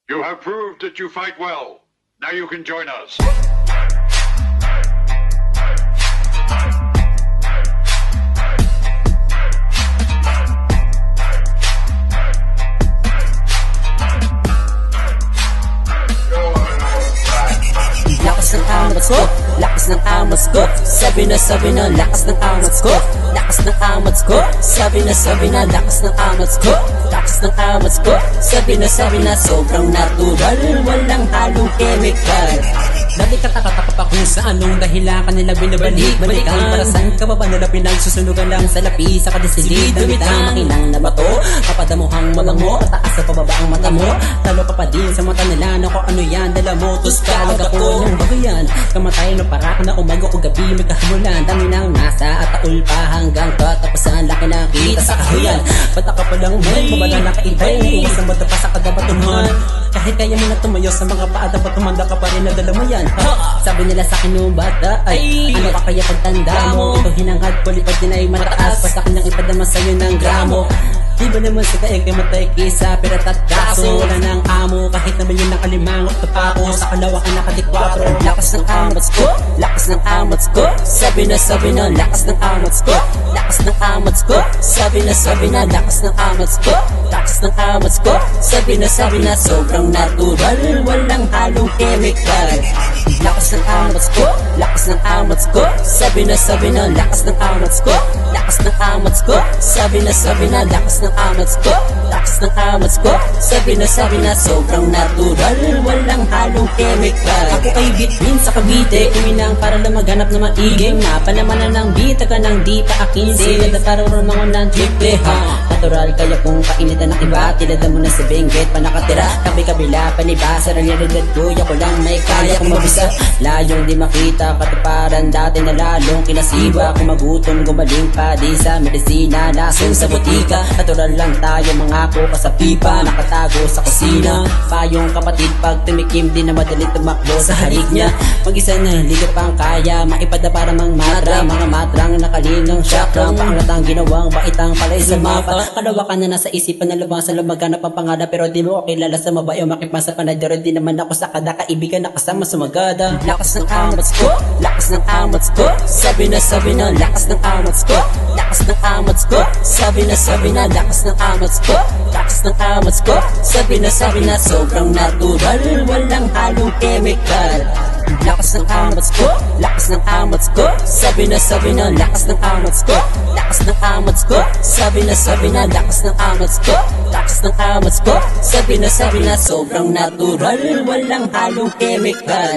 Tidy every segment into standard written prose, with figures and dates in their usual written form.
You have proved that you fight well. Now you can join us. Lakas ng AMATZ ko, lakas ng AMATZ ko. Sabi na, lakas ng AMATZ ko. Lakas ng AMATZ ko, sabi na, lakas ng AMATZ ko. Lakas ng AMATZ ko, sabi na, sobrang natural, walang halong chemical. Lagi katakataka pa kung sa anong dahilan kanila binabalik-balikan. Para saan ka ba nila pinagsusunugan lang sa lapi sa kadisilid? Damit ang makinang na bato, kapadamuhang malango, taas sa pababa ang mata mo. Talo pa din sa mata nila na kung ano yan, dala mo tuskalag ako ng bagayan. Kamatay na para na umaga o gabi may kahamulan. Dami nang nasa at taul pa hanggang katapusan. Laki na kita sa kahuyan, bata ka palang may mabala na kaibay. Iwas ang bata pa sa kadabatuhan. Kahit kaya mo na tumayo sa mga paa, dapat tumanda ka pa rin na dala mo yan. Sabi nila sa akin nung bata ay ano ka kaya pagtanda mo? Ito hinangad, kulipad din ay mataas, pa sa kanyang ipadama sa'yo ng gramo. Di ba naman sa kaeng kay matay kisa pirat at kaso wala ng amo, kahit naman yun nakalimangot na pa ako sa kalawa ka nakatikwatro. Lakas ng AMATZ ko, lakas ng AMATZ ko. Sabi na, lakas ng AMATZ ko. Lakas ng AMATZ ko, sabi na, lakas ng AMATZ ko. Lakas ng AMATZ ko, sabi na, sobrang natural, walang halong chemical. Lakas ng AMATZ ko, lakas ng AMATZ ko. Sabi na, lakas ng AMATZ ko. Lakas ng AMATZ ko, sabi na, lakas ng AMATZ ko. Lakas ng AMATZ ko, sabi na, sobrang natural, walang halong chemical. Ako ay bitwin sa Cavite, uminang para lang maghanap na maiging mapalamanan ng bita ka ng di pa akin. Sila na karoon ako ng triple ha. Natural kaya kung kainitan ng iba, tilada mo na sa benggit pa nakatira. Kabi-kabila, panibasa, realidad ko, ako lang may kaya kung mabisa. Layong di makita, katuparan dati na lalong kinasiba. Kung magutom, gumaling pa di sa medisina, lasong sa butika. Natural lang tayo, mga kuka sa pipa, nakatago sa kusina. Payong kapatid pag tumikim, di na madali tumakbo sa halik niya. Mag-isa na liga pang kaya, maipada para mang matra. Mga matrang nakalinong syakrang, paangatang ginawang baitang palay sa mapa. Kalawakan na nasa isipan na lubang sa lumaganap ang pangarap, pero di mo ako kilala sa mabayo, makipasa panadero. Di naman ako sa kada kaibigan na kasama sa magada. Lakas ng AMATZ ko, lakas ng AMATZ ko. Sabi na, lakas ng AMATZ ko. Lakas ng AMATZ ko, sabi na, lakas ng AMATZ ko. Lakas ng AMATZ ko, sabi na, sobrang natural, walang halong chemical. Lakas ng AMATZ ko, lakas ng AMATZ ko. Sabi na, lakas ng AMATZ ko. Lakas ng AMATZ ko, sabi na, lakas ng AMATZ ko. Lakas ng AMATZ ko, sabi na, sobrang natural, walang halong chemical.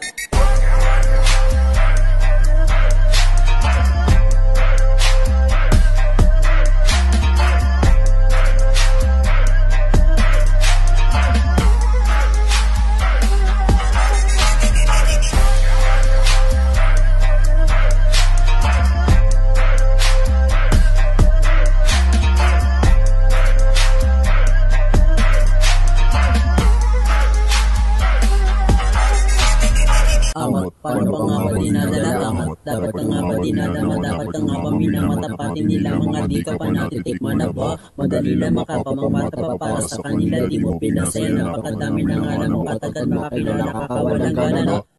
Amat, paano pa nga ba dinadala? Amat, dapat ka nga ba dinadama? Dapat ka nga ba minamatapatin nila? Mga di ka pa natitikman na ba? Madali lang makapamang bata pa para sa kanila. Di mo pinasaya, napakadami na nga lang mong katagal makakilala, kakawalang gana na.